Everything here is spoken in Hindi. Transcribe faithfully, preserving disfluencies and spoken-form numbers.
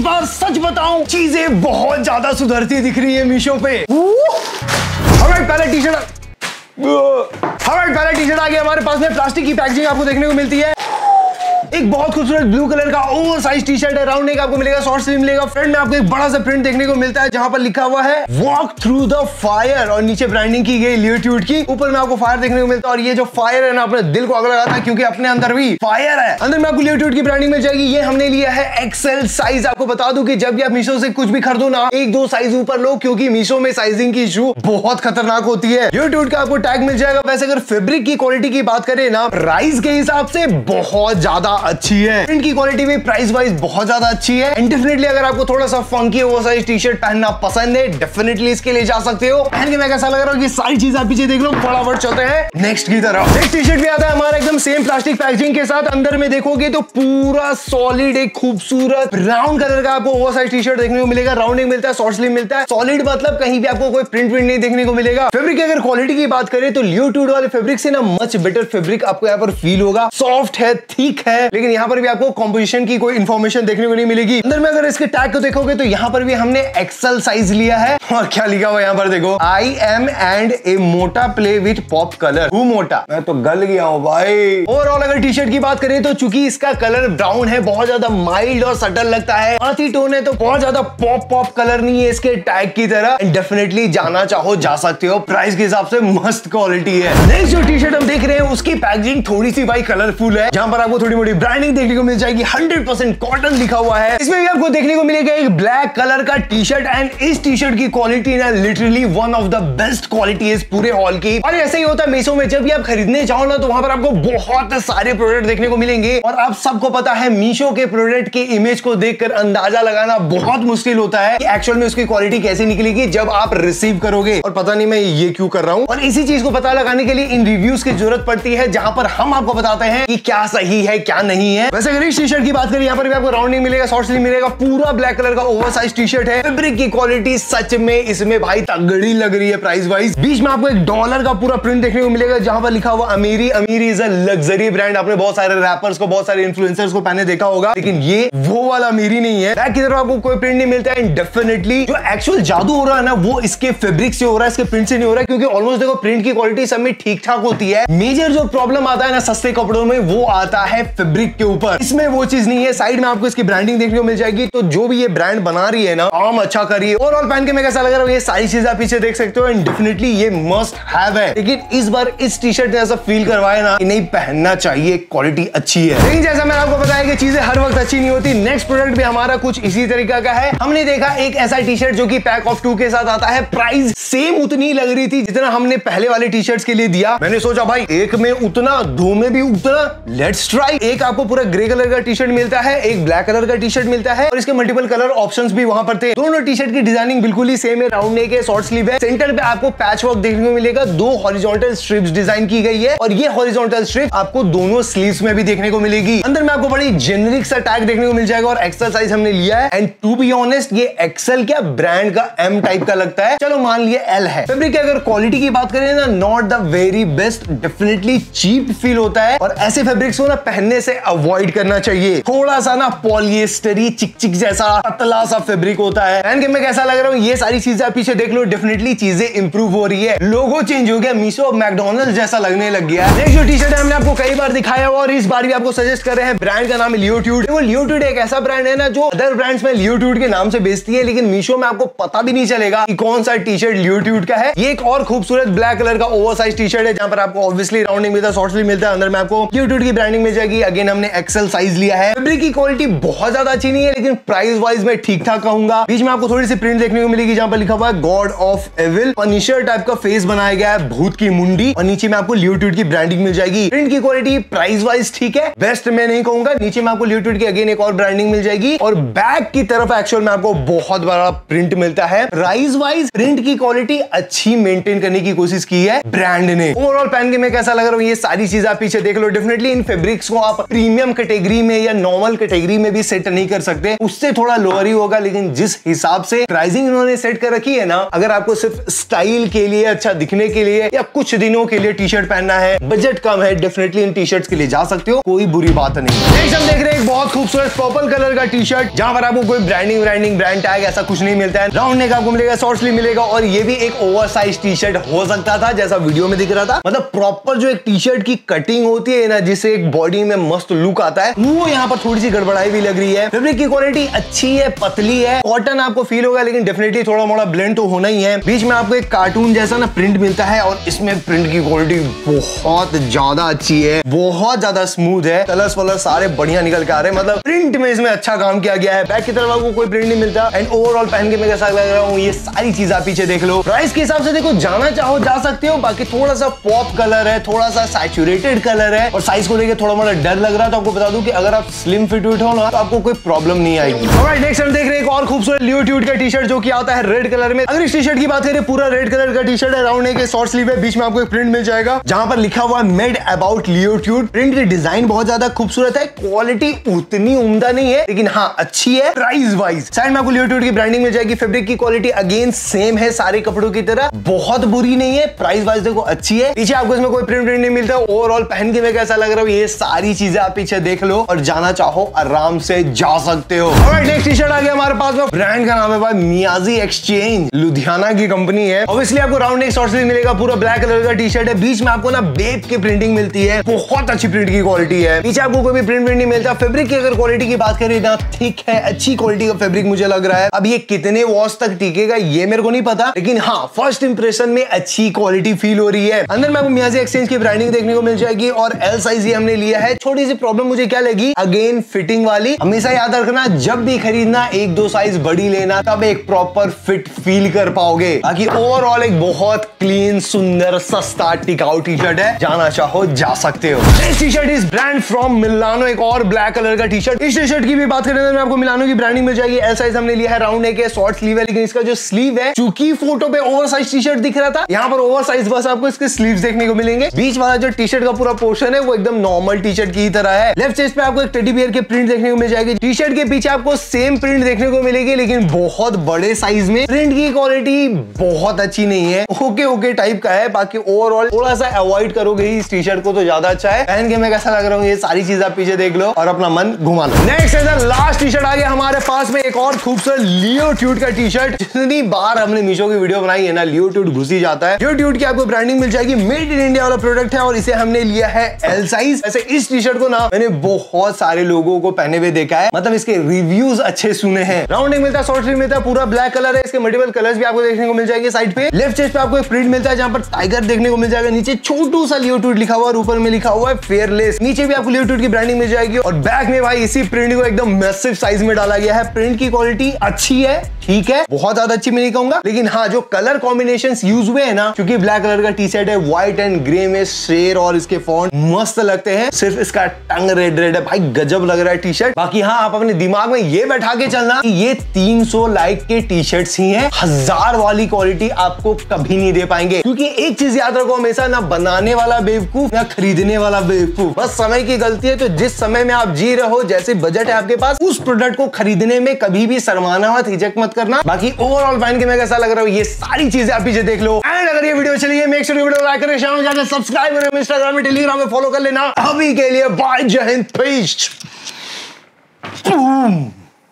बार सच बताऊं, चीजें बहुत ज्यादा सुधरती दिख रही है मीशो पे। हमारे पहले टी शर्ट हमारे पहले टी शर्ट आ गया हमारे पास में। प्लास्टिक की पैकेजिंग आपको देखने को मिलती है। एक बहुत खूबसूरत ब्लू कलर का ओवर साइज टी शर्ट है, राउंड नेक आपको मिलेगा, शॉर्ट स्लीव मिलेगा। फ्रंट में आपको एक बड़ा सा प्रिंट देखने को मिलता है जहां पर लिखा हुआ है वॉक थ्रू द फायर और नीचे ब्रांडिंग की गई लियोट्यूड की। ऊपर में आपको फायर देखने को मिलता है और ये जो फायर है ना अपने दिल को आग लगाता है क्योंकि अपने अंदर भी फायर है। अंदर में आपको लियोट्यूड की ब्रांडिंग मिल जाएगी। ये हमने लिया है एक्सेल साइज। आपको बता दूं कि जब भी आप मीशो से कुछ भी खरीदो ना, एक दो साइज ऊपर लो क्योंकि मीशो में साइजिंग की इशू बहुत खतरनाक होती है। लियोट्यूड का आपको टैग मिल जाएगा। वैसे अगर फैब्रिक की क्वालिटी की बात करें ना, प्राइस के हिसाब से बहुत ज्यादा अच्छी है। प्रिंट की क्वालिटी भी प्राइस वाइज बहुत ज्यादा अच्छी है। एंड डेफिनेटली अगर आपको थोड़ा सा funky over size T shirt पहनना पसंद है, डेफिनेटली इसके लिए जा सकते हो। पहन के मैं कैसा लग रहा हूँ, ये सारी चीज आप पीछे देख लो। फटाफट चलते हैं नेक्स्ट की तरफ। नेक्स्ट टी शर्ट भी आता है हमारा एकदम सेम प्लास्टिक पैकेजिंग के साथ। अंदर में देखोगे तो पूरा सॉलिड एक खूबसूरत ब्राउन कलर का आपको ओवर साइज टी शर्ट देखने को मिलेगा। राउंडिंग मिलता है, शॉर्ट स्लीव मिलता है। सॉलिड मतलब कहीं भी आपको कोई प्रिंट प्रिंट नहीं देखने को मिलेगा। फैब्रिक की अगर क्वालिटी की बात करें तो लियोट्यूड वाले फैब्रिक से ना मच बेटर फैब्रिक आपको यहाँ पर फील होगा। सॉफ्ट है, थिक है, लेकिन यहाँ पर भी आपको कॉम्पोजिशन की कोई इंफॉर्मेशन देखने को नहीं मिलेगी। अंदर में अगर इसके टैग को देखोगे तो यहाँ पर भी हमने एक्सेल साइज लिया है। और क्या लिखा हुआ यहाँ पर देखो, आई एम एंड ए मोटा प्ले विथ पॉप कलर। हूँ मोटा, मैं तो गल गया हूँ भाई। ओवरऑल अगर टी शर्ट की बात करें तो चूंकि इसका कलर ब्राउन है, बहुत ज्यादा माइल्ड और सटल लगता है। हाथी टोन है तो बहुत ज्यादा पॉप पॉप कलर नहीं है इसके टैग की तरह। डेफिनेटली जाना चाहो जा सकते हो। प्राइस के हिसाब से मस्त क्वालिटी है। नेक्स्ट जो टी शर्ट हम देख रहे हैं उसकी पैकेजिंग थोड़ी सी भाई कलरफुल है, जहां पर आपको थोड़ी मोटी ब्रांडिंग देखने को मिल जाएगी। हंड्रेड परसेंट कॉटन लिखा हुआ है। इसमें भी आपको देखने को मिलेगा एक ब्लैक कलर का टी शर्ट। एंड इस टी शर्ट की क्वालिटी ना literally one of the best quality है इस पूरे हॉल की। और ऐसे ही होता है मीशो में, जब भी आप खरीदने जाओ ना तो वहां पर आपको बहुत सारे प्रोडक्ट देखने को मिलेंगे। और आप सबको पता है मीशो के प्रोडक्ट के इमेज को देखकर अंदाजा लगाना बहुत मुश्किल होता है कि एक्चुअल में उसकी क्वालिटी कैसे निकलेगी जब आप रिसीव करोगे। और पता नहीं मैं ये क्यों कर रहा हूं। और इसी चीज को पता लगाने के लिए इन रिव्यूज की जरूरत पड़ती है, जहां पर हम आपको बताते हैं कि क्या सही है क्या नहीं है। वैसे अगर इस टी शर्ट की बात करें, यहाँ पर भी आपको राउंडिंग मिलेगा, शॉर्ट स्लीव मिलेगा। पूरा ब्लैक कलर का ओवर साइज टी शर्ट है। फैब्रिक की क्वालिटी सच में इसमें भाई तगड़ी लग रही है प्राइस वाइज। बीच में आपको एक डॉलर का पूरा प्रिंट देखने को मिलेगा जहां पर लिखा हुआ अमीरी। अमीरी इज अ लग्जरी ब्रांड। आपने बहुत सारे रैपर्स को, बहुत सारे इन्फ्लुएंसर्स को पहने देखा होगा, लेकिन ये वो वाला अमीरी नहीं है। बैक की तरफ आपको कोई प्रिंट नहीं मिलता है। डेफिनेटली जो एक्चुअल जादू हो रहा है ना वो इसके फैब्रिक से हो रहा है, इसके प्रिंट से नहीं हो रहा है। क्योंकि ऑलमोस्ट देखो प्रिंट की क्वालिटी सब में ठीक ठाक होती है। मेजर जो प्रॉब्लम आता है ना सस्ते कपड़ों में वो आता है फैब्रिक के ऊपर। इसमें वो चीज नहीं है। साइड में आपको इसकी ब्रांडिंग देखने को मिल जाएगी। तो जो भी ये ब्रांड बना रही है ना, काम अच्छा करिए। ओवरऑल पहन के मैं कैसा लग रहा हूँ ये सारी चीजें आप पीछे देख सकते हो। एंड डेफिनेटली ये मस्ट हैव है। लेकिन इस बार इस टी शर्ट ने ऐसा फील करवाया ना कि नहीं पहनना चाहिए, क्वालिटी अच्छी है। लेकिन जैसा मैंने आपको बताया कि चीजें हर वक्त अच्छी नहीं होती। नेक्स्ट प्रोडक्ट भी हमारा कुछ इसी तरीका का है। हमने देखा एक ऐसा टी शर्ट जो कि पैक ऑफ टू के साथ आता है। प्राइस सेम उतनी लग रही थी जितना हमने पहले वाले टी शर्ट्स के लिए दिया। मैंने सोचा भाई एक में उतना, दो में भी उतना, लेट्स ट्राई। एक आपको पूरा ग्रे कलर का टी शर्ट मिलता है, एक ब्लैक कलर का टी शर्ट मिलता है और इसके मल्टीपल कलर ऑप्शंस भी वहां पर थे। दोनों टी शर्ट की डिजाइनिंग बिल्कुल ही सेम है। राउंड नेक है, शॉर्ट स्लीव है। सेंटर पे आपको पैच वर्क देखने को मिलेगा। दो हॉरिजॉन्टल स्ट्रिप्स डिजाइन की गई है और ये हॉरिजॉन्टल स्ट्रिप आपको दोनों स्लीव्स में भी देखने को मिलेगी। अंदर में आपको बड़ी जेनरिक सा टैग देखने को मिल जाएगा और एक्सेल साइज हमने लिया है। एंड टू बी ऑनेस्ट ये एक्सेल क्या ब्रांड का एम टाइप का लगता है। चलो मान लिया एल है। फैब्रिक की अगर क्वालिटी की बात करें ना, not the very best, definitely cheap feel होता है। और ऐसे फैब्रिक्स को ना पहनने से अवॉइड करना चाहिए। थोड़ा सा ना पॉलिएस्टरी चिक चिक जैसा पतला सा फैब्रिक होता है। पहन के मैं कैसा लग रहा हूँ ये सारी चीजें आप पीछे देख लो। डेफिनेटली चीजें इंप्रूव हो रही है। लोगो चेंज हो गया, मीशो मैकडॉनल्ड्स जैसा लगने लग गया। नेक्स्ट जो टी शर्ट है हमने आपको कई बार दिखाया और इस बार भी आपको सजेस्ट कर रहे हैं। ब्रांड का नाम है लियोट्यूड। वो लियोट्यूड एक ऐसा ब्रांड है ना जो अदर ब्रांड्स में लियोट्यूड के नाम से बेचती है, लेकिन मीशो में आपको पता भी नहीं चलेगा कि कौन सा टी शर्ट लियोट्यूड का है। ये एक और खूबसूरत ब्लैक कलर का ओवर साइज टी शर्ट है जहां पर आपको ऑब्वियसली राउंडिंग मिलता है, शॉर्ट स्लीव मिलता है। अंदर में आपको लियोट्यूड की ब्रांडिंग मिल जाएगी। अगेन हमने एक्सेल साइज लिया है। फैब्रिक की क्वालिटी बहुत ज्यादा अच्छी नहीं है, लेकिन प्राइस वाइज में ठीक ठाक कहूंगा। बीच में आपको थोड़ी सी प्रिंट देखने को मिलेगी जहां पर लिखा हुआ है God of evil. Punisher type का फेस बनाया गया है, भूत की मुंडी। और नीचे में आपको लियोट्यूड की ब्रांडिंग मिल जाएगी। प्रिंट की क्वालिटी प्राइस वाइज ठीक है, बेस्ट मैं नहीं कहूंगा। नीचे में आपको लियोट्यूड की अगेन एक और ब्रांडिंग मिल जाएगी। और बैक की तरफ एक्चुअल में आपको बहुत बड़ा प्रिंट मिलता है। प्राइस वाइज प्रिंट की क्वालिटी अच्छी मेंटेन करने की कोशिश की है ब्रांड ने। ओवरऑल पहन के मैं कैसा लग रहा हूँ ये सारी चीज आप पीछे देख लो। डेफिनेटली इन फैब्रिक्स को आप प्रीमियम कैटेगरी में या नॉर्मल कैटेगरी में भी सेट नहीं कर सकते, उससे थोड़ा लोअर ही होगा। लेकिन जिस हिसाब से प्राइसिंग इन्होंने सेट कर रखी है ना, अगर आपको सिर्फ स्टाइल के लिए, अच्छा दिखने के लिए या कुछ दिनों के लिए टी शर्ट पहनना है, बजट कम है, डेफिनेटली इन टी शर्ट्स के लिए जा सकते हो, कोई बुरी बात नहीं। नेक्स्ट हम देख रहे हैं एक बहुत खूबसूरत पर्पल कलर का टी शर्ट, जहां पर आपको कोई ब्रांडिंग ब्रांडिंग ब्रांड टैग ऐसा कुछ नहीं मिलता है। राउंड नेक आपको मिलेगा, शॉर्ट स्लीव मिलेगा, और ये भी एक ओवर साइज टी शर्ट हो सकता था जैसा वीडियो में दिख रहा था। मतलब प्रॉपर जो एक टी शर्ट की कटिंग होती है ना, जिससे एक बॉडी में मस्त लुक आता है, वो यहाँ पर थोड़ी सी गड़बड़ाई भी लग रही है। फैब्रिक की क्वालिटी अच्छी है, पतली है, कॉटन आपको फील होगा, लेकिन डेफिनेटली थोड़ा मोड़ा ब्लेंड तो होना ही है। बीच में आपको एक कार्टून जैसा ना प्रिंट मिलता है, और इसमें प्रिंट की क्वालिटी बहुत ज्यादा अच्छी है, बहुत ज्यादा स्मूथ है, कलर्स वलर सारे बढ़िया निकल के आ रहे हैं। मतलब प्रिंट में इसमें अच्छा काम किया गया है। बैक की तरफ आपको कोई प्रिंट नहीं मिलता, एंड ओवरऑल पहन के मैं कैसा लग रहा हूँ, ये सारी चीज आप पीछे देख लो। प्राइस के हिसाब से देखो, जाना चाहो जा सकते हो, बाकी थोड़ा सा पॉप कलर है, थोड़ा सा सैचुरेटेड कलर है, और साइज को लेकर थोड़ा मोड़ा डर लग रहा है। तो आपको बता दूं कि अगर आप स्लिम फिट हो ना, तो आपको कोई प्रॉब्लम नहीं आएगी। ऑलराइट, नेक्स्ट हम देख रहे हैं एक और खूबसूरत लियोट्यूड का टी शर्ट, जो कि आता है रेड कलर में। अगर इस टी शर्ट की बात करें, पूरा रेड कलर का टी शर्ट है, राउंड नेक है, शॉर्ट स्लीव है, बीच में आपको एक प्रिंट मिल जाएगा जहां पर लिखा हुआ है मेड अबाउट लियोट्यूड। प्रिंट की डिजाइन बहुत ज्यादा खूबसूरत है, क्वालिटी उतनी उम्दा नहीं है, लेकिन हाँ अच्छी है। प्राइस वाइज साइड में आपको लियोट्यूड की ब्रांडिंग मिल जाएगी। फैब्रिक की क्वालिटी अगेन सेम है सारे कपड़ों की तरह, बहुत बुरी नहीं है। प्राइस वाइज देखो अच्छी है। पीछे आपको इसमें कोई प्रिंट प्रिंट नहीं मिलता। ओवरऑल पहन के मैं कैसा लग रहा हूँ, ये सारी चीजें आप पीछे देख लो, और जाना चाहो आराम से जा सकते हो। ऑलराइट, नेक्स्ट टी शर्ट आ गया हमारे पास में। ब्रांड का नाम है भाई मियाजी एक्सचेंज, लुधियाना की कंपनी है। ऑब्वियसली आपको राउंड नेक शॉर्ट स्लीव मिलेगा, पूरा ब्लैक कलर का टी शर्ट है, बीच में आपको ना बेब की प्रिंटिंग मिलती है, बहुत अच्छी प्रिंट की क्वालिटी है। पीछे आपको कोई भी प्रिंट प्रिंट नहीं मिलता। फैब्रिक की अगर क्वालिटी की बात करें ना, ठीक है, अच्छी क्वालिटी का फैब्रिक मुझे लग रहा है। अब ये कितने वॉश तक टिकेगा ये मेरे को नहीं पता, लेकिन हाँ फर्स्ट इंप्रेशन में अच्छी क्वालिटी फील हो रही है। अंदर में आपको मियाजी एक्सचेंज की ब्रांडिंग देखने को मिल जाएगी, और एल साइज ये हमने लिया है। छोटी सी प्रॉब्लम मुझे क्या लगी, अगेन फिटिंग वाली। हमेशा याद रखना, जब भी खरीदना एक दो साइज बड़ी लेना, तब एक प्रॉपर फिट फील कर पाओगे। बाकी ओवरऑल एक बहुत क्लीन, सुंदर, सस्ता, टिकाऊ टी शर्ट है, जाना चाहो जा सकते हो। This T shirt is brand from Milano, एक और ब्लैक कलर का टी शर्ट। इस टी शर्ट की भी बात करें तो आपको मिलानो की ब्रांडिंग मिल जाएगी। एल साइज हमने लिया है, राउंड नेक है, शॉर्ट स्लीव है, लेकिन इसका जो स्लीव है, चूंकि फोटो पे ओवर साइज टी शर्ट दिख रहा था, यहाँ पर ओवर साइज बस आपको इसके स्लीव्स देखने को मिलेंगे। बीच वाला जो टी शर्ट का पूरा पोर्शन है, वो एकदम नॉर्मल टी शर्ट की तरह है। लेफ्ट चेस्ट पे आपको एक टेडी बियर के प्रिंट देखने को मिल जाएगी। टी शर्ट के पीछे आपको सेम प्रिंट देखने को मिलेगी, लेकिन बहुत बड़े साइज में। प्रिंट की क्वालिटी बहुत अच्छी नहीं है, ओके ओके टाइप का है। बाकी ओवरऑल थोड़ा सा अवॉइड करोगे इस टी शर्ट को तो ज्यादा अच्छा है। पहन के मैं कैसा लग रहा हूँ, ये सारी चीज आप पीछे देख लो और अपना मन घुमा लो। नेक्स्ट है लास्ट टी शर्ट आ गया हमारे पास में, एक और खूबसूरत लियोट्यूड का टी शर्ट। जितनी बार हमने मीशो की वीडियो बनाई है ना, लियोट्यूड घुसी जाता है। लियोट्यूड की आपको ब्रांडिंग मिल जाएगी, मेड इन इंडिया वाला प्रोडक्ट है, और इसे हमने लिया है एल साइज। ऐसे इस टी शर्ट को ना मैंने बहुत सारे लोगों को पहने हुए देखा है, मतलब इसके रिव्यूज अच्छे सुने हैं। राउंड नेक मिलता है, शॉर्ट स्लीव मिलता है, पूरा ब्लैक कलर है। इसके मल्टीपल कलर्स भी आपको देखने को मिल जाएंगे। साइड पे लेफ्ट चेस्ट पे आपको एक प्रिंट मिलता है, जहां पर टाइगर देखने को मिल जाएगा। नीचे छोटू सा लियोट्यूड लिखा हुआ है, और ऊपर में लिखा हुआ है फेयरलेस। नीचे भी आपको लियोट्यूड की ब्रांडिंग मिल जाएगी, और बैक में भाई इसी प्रिंट को एकदम मैसिव साइज में डाला गया है। प्रिंट की क्वालिटी अच्छी है, ठीक है, बहुत ज्यादा अच्छी मैं नहीं कहूंगा, लेकिन हाँ जो कलर कॉम्बिनेशंस यूज हुए हैं ना, क्योंकि ब्लैक कलर का टी शर्ट है, व्हाइट एंड ग्रे में शेर और इसके फॉन्ट मस्त लगते हैं। सिर्फ इसका टंग रेड रेड है भाई, गजब लग रहा है टी शर्ट। बाकी हाँ आप अपने दिमाग में ये बैठा के चलना कि ये तीन सौ लाइक के टी शर्ट्स ही हैं, हजार वाली क्वालिटी आपको कभी नहीं दे पाएंगे। क्योंकि एक चीज याद रखो हमेशा, ना बनाने वाला बेवकूफ ना खरीदने वाला बेवकूफ, बस समय की गलती है। तो जिस समय में आप जी रहे हो, जैसे बजट है आपके पास, उस प्रोडक्ट को खरीदने में कभी भी शर्माना मत, हिचक मत करना। बाकी ओवरऑल पहन के मैं कैसा लग रहा हूँ, ये सारी चीजें आप पीछे देख लो। एंड अगर ये वीडियो चली है, मेक श्योर वीडियो लाइक करें, चैनल जाकर सब्सक्राइब करें, इंस्टाग्राम में, टेलीग्राम में फॉलो कर लेना। अभी के लिए बाय, जय हिंद, पीस।